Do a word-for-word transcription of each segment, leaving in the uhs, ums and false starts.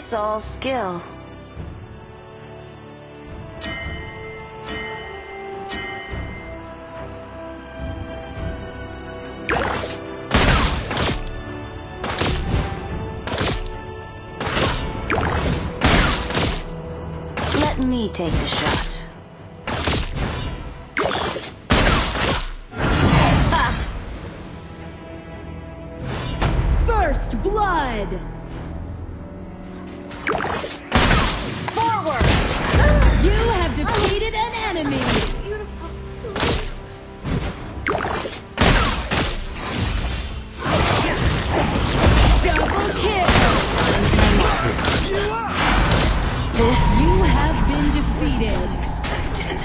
It's all skill. Let me take the shot. First blood! Forward! You have defeated an enemy! Beautiful. Double kill! This You have been defeated. unexpected.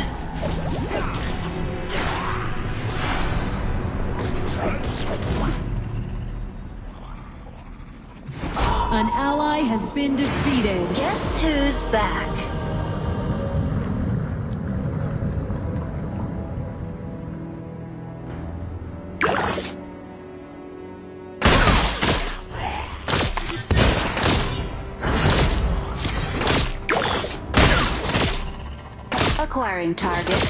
An ally has been defeated. Guess who's back? Acquiring target.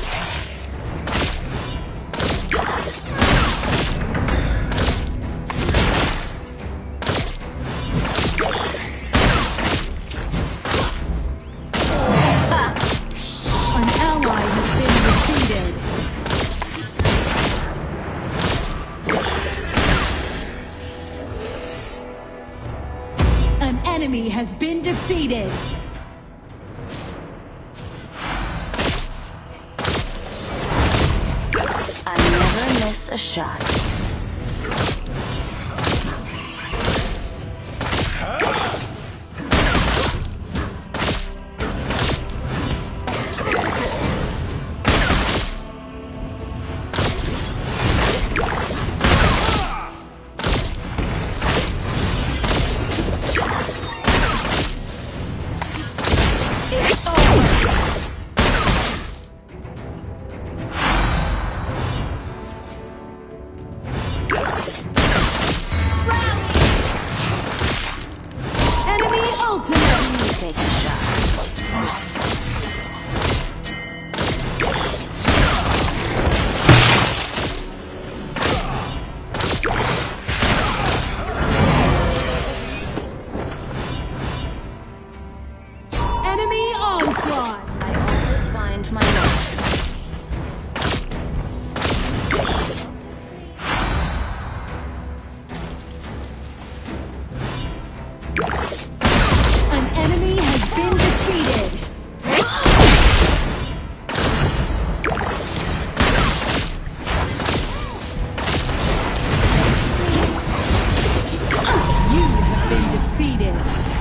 An ally has been defeated. An enemy has been defeated. I never miss a shot. It's over. Enemy ultimate. Let me take a shot. Enemy onslaught. I always find my mark. An enemy has been defeated. You have been defeated.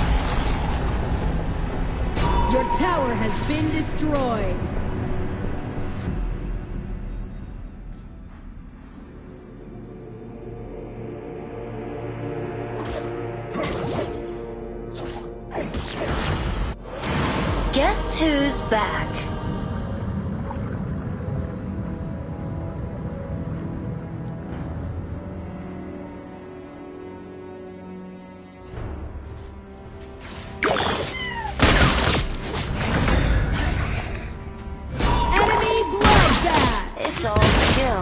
Your tower has been destroyed. Guess who's back? Enemy bloodbath. It's all skill.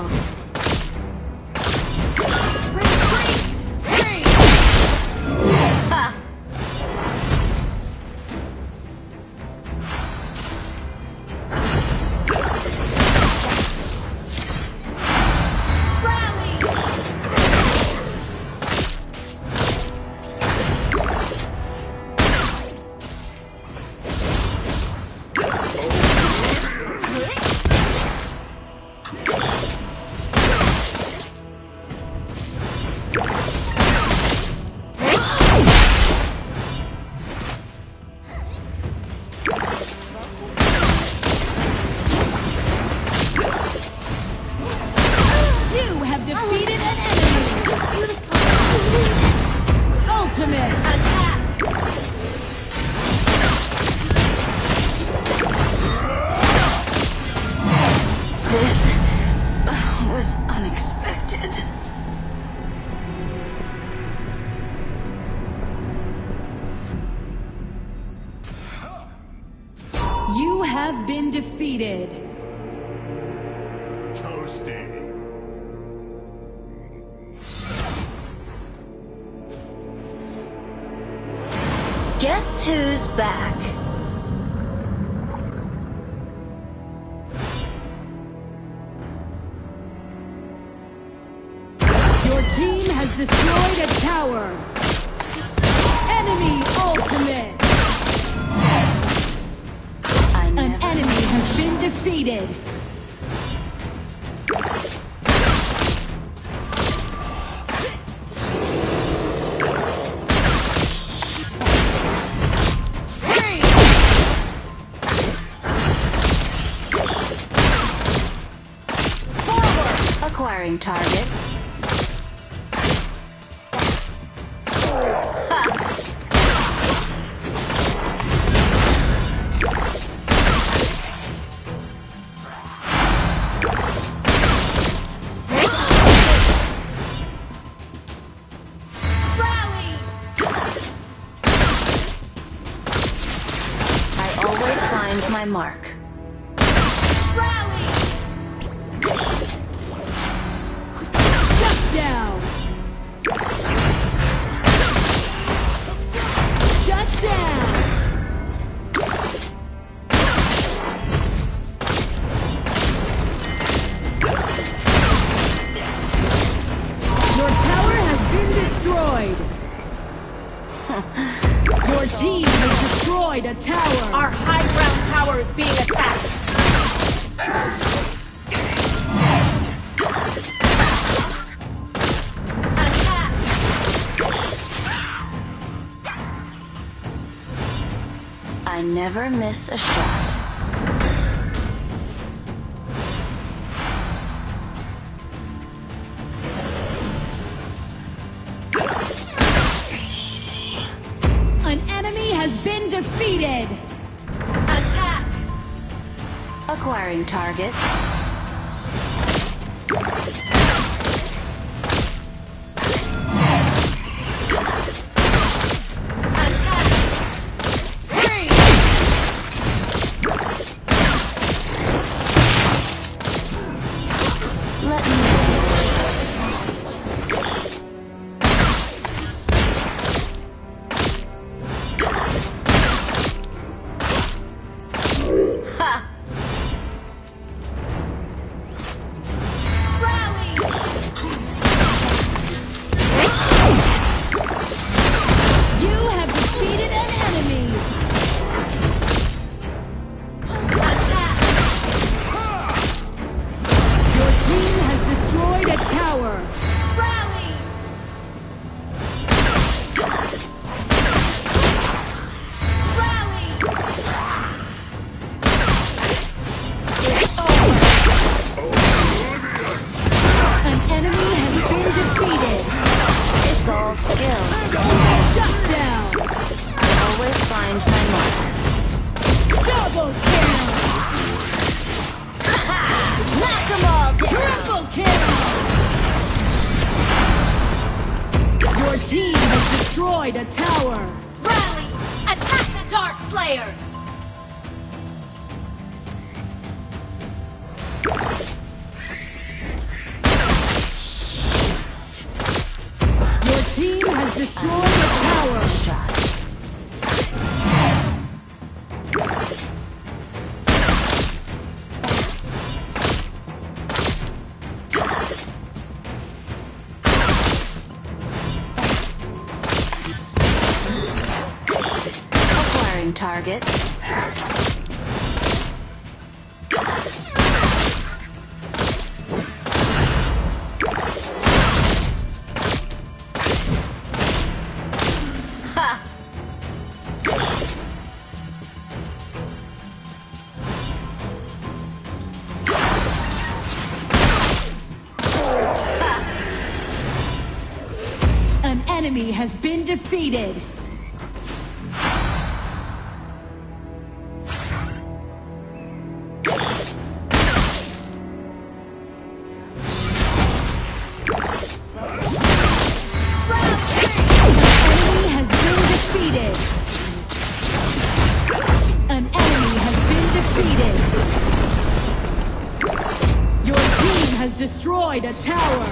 Retreat. Ha! You have defeated an enemy. Ultimate attack. This uh, was unexpected. defeated. Toasty. Guess who's back? Your team has destroyed a tower. Enemy ultimate. I An never enemy has been defeated. acquiring target. Find my mark. Rally! Shut down! Shut down! Your tower has been destroyed! Your team has destroyed a tower! Our high ground tower is being attacked! Attack! I never miss a shot. An enemy has been defeated! Attack! Acquiring target. Attack! Three! Let me team has destroyed a tower! Rally! Attack the Dark Slayer! Your team has destroyed a tower! shot. Target. Ha! An enemy has been defeated! An enemy has been defeated! a tower.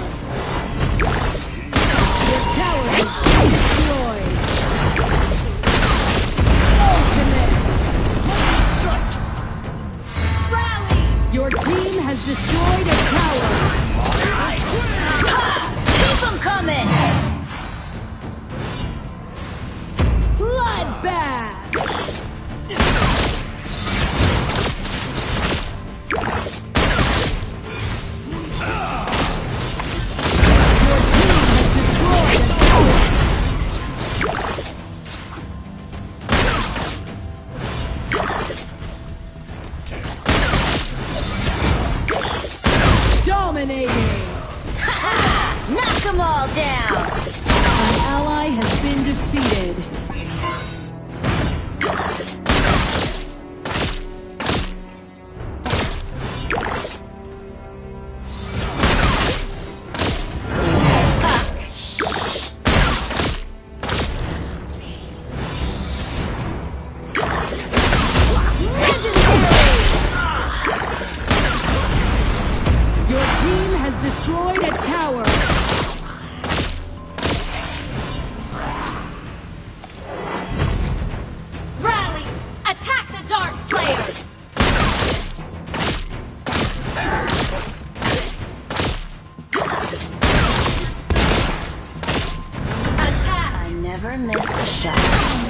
Your tower has been destroyed. Ultimate. Rally! Your team has destroyed a tower. Keep them coming! Bloodbath. Your team has destroyed a tower. Dominating. Knock them all down! An ally has been defeated. Your team has destroyed a tower. Rally! Attack the Dark Slayer! Attack! I never miss a shot.